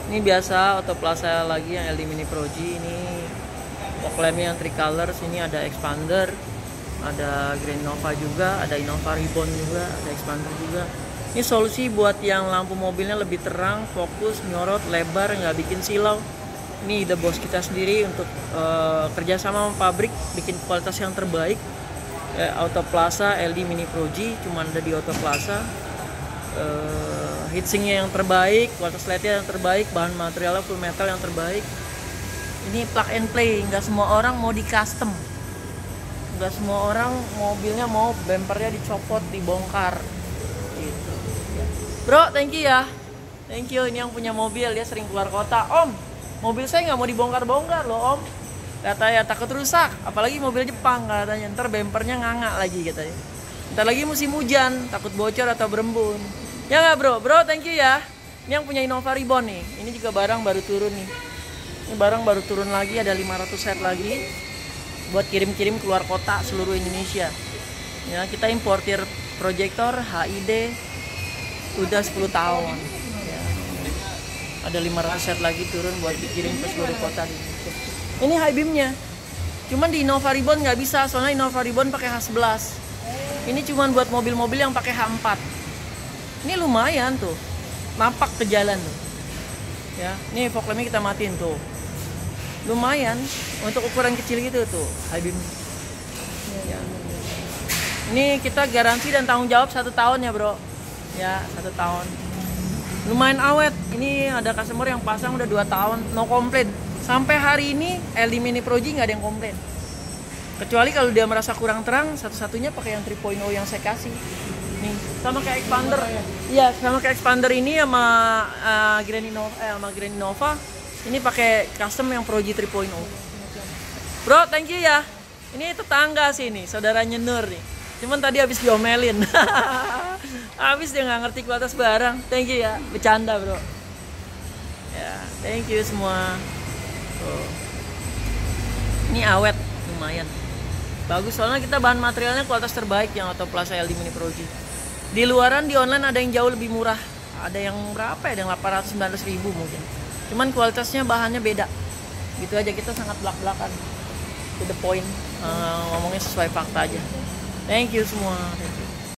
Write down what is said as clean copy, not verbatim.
Ini biasa Autoplaza lagi yang LD Mini Pro G. Ini fog lampnya yang tricolor. Sini ada expander, ada Grand Innova juga, ada Innova Ribbon juga, ada expander juga. Ini solusi buat yang lampu mobilnya lebih terang, fokus, nyorot, lebar, nggak bikin silau. Ini ide bos kita sendiri untuk kerjasama sama pabrik bikin kualitas yang terbaik. Autoplaza LD Mini Pro G cuma ada di Autoplaza. Heatsinknya yang terbaik, kualitas LED-nya yang terbaik, bahan materialnya full metal yang terbaik. Ini plug and play, nggak semua orang mau di custom, nggak semua orang mobilnya mau bempernya dicopot, dibongkar gitu. Bro, thank you ya, thank you. Ini yang punya mobil, dia sering keluar kota. Om, mobil saya nggak mau dibongkar-bongkar loh om, katanya takut rusak, apalagi mobil Jepang katanya, ntar bempernya nganga lagi katanya, ntar lagi musim hujan takut bocor atau berembun. Ya nggak bro? Bro, thank you ya. Ini yang punya Innova Ribbon nih. Ini juga barang baru turun nih. Ini barang baru turun lagi, ada 500 set lagi buat kirim-kirim keluar kota seluruh Indonesia. Ya, kita importir proyektor HID udah 10 tahun. Ya. Ada 500 set lagi turun buat dikirim ke seluruh kota di Indonesia. Ini high beamnya. Cuman di Innova Ribbon nggak bisa, soalnya Innova Ribbon pakai H11. Ini cuman buat mobil-mobil yang pakai H4. Ini lumayan tuh, nampak ke jalan tuh. Ya, ini fog lampnya kita matiin tuh. Lumayan untuk ukuran kecil gitu tuh, high beam. Ya. Ini kita garansi dan tanggung jawab 1 tahun ya bro. Ya, 1 tahun. Lumayan awet. Ini ada customer yang pasang udah 2 tahun, no komplain. Sampai hari ini LD Mini Pro G nggak ada yang komplain. Kecuali kalau dia merasa kurang terang, satu-satunya pakai yang 3.0 yang saya kasih. Nih, sama kayak expander. Iya, sama kayak expander ini sama Grand Innova, ini pakai custom yang Pro G 3.0. Bro, thank you ya. Ini tetangga sih nih, saudaranya Nur nih. Cuman tadi habis diomelin. Habis dia nggak ngerti kualitas barang. Thank you ya, bercanda bro. Ya, thank you semua. Tuh. Ini awet, lumayan. Bagus, soalnya kita bahan materialnya kualitas terbaik yang Autoplaza LD Mini Pro G. Di luaran, di online ada yang jauh lebih murah. Ada yang berapa ya? Ada yang 819 ribu mungkin. Cuman kualitasnya bahannya beda. Gitu aja, kita sangat belak-belakan. To the point. Ngomongnya sesuai fakta aja. Thank you semua. Thank you.